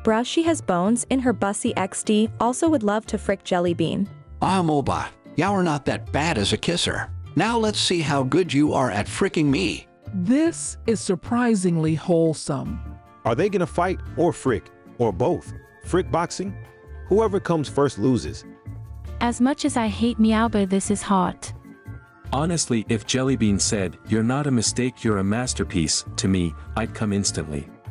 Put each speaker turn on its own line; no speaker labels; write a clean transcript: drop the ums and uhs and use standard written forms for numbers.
Bruh, she has bones in her bussy XD, also would love to frick JellyBean.
Meowbahh, y'all are not that bad as a kisser. Now let's see how good you are at fricking me.
This is surprisingly wholesome.
Are they gonna fight or frick? Or both? Frick boxing? Whoever comes first loses.
As much as I hate Meowbahh, this is hot.
Honestly, if JellyBean said, "You're not a mistake, you're a masterpiece," to me, I'd come instantly.